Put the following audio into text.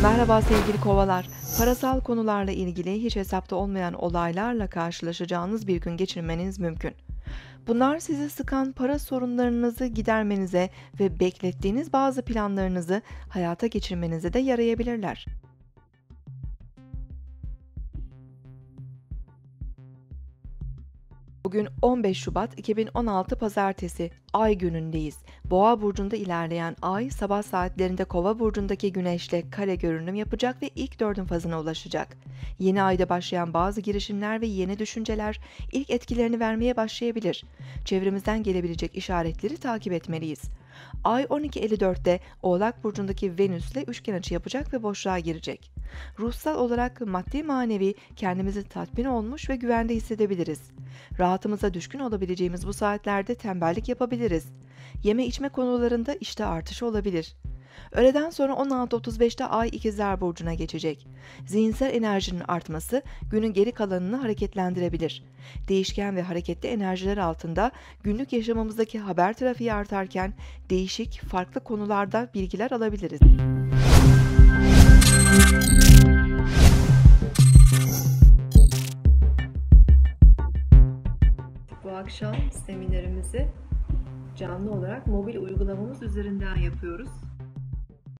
Merhaba sevgili kovalar. Parasal konularla ilgili hiç hesapta olmayan olaylarla karşılaşacağınız bir gün geçirmeniz mümkün. Bunlar sizi sıkan para sorunlarınızı gidermenize ve beklettiğiniz bazı planlarınızı hayata geçirmenize de yarayabilirler. Bugün 15 Şubat 2016 Pazartesi, Ay günündeyiz. Boğa burcunda ilerleyen Ay, sabah saatlerinde Kova burcundaki Güneş'le kare görünüm yapacak ve ilk dördün fazına ulaşacak. Yeni ayda başlayan bazı girişimler ve yeni düşünceler ilk etkilerini vermeye başlayabilir. Çevremizden gelebilecek işaretleri takip etmeliyiz. Ay 12.54'te Oğlak burcundaki Venüs'le üçgen açı yapacak ve boşluğa girecek. Ruhsal olarak maddi manevi kendimizi tatmin olmuş ve güvende hissedebiliriz. Rahatımıza düşkün olabileceğimiz bu saatlerde tembellik yapabiliriz. Yeme içme konularında işte artışı olabilir. Öğleden sonra 16.35'te Ay İkizler Burcu'na geçecek. Zihinsel enerjinin artması günün geri kalanını hareketlendirebilir. Değişken ve hareketli enerjiler altında günlük yaşamımızdaki haber trafiği artarken değişik, farklı konularda bilgiler alabiliriz. Bu akşam seminerimizi canlı olarak mobil uygulamamız üzerinden yapıyoruz.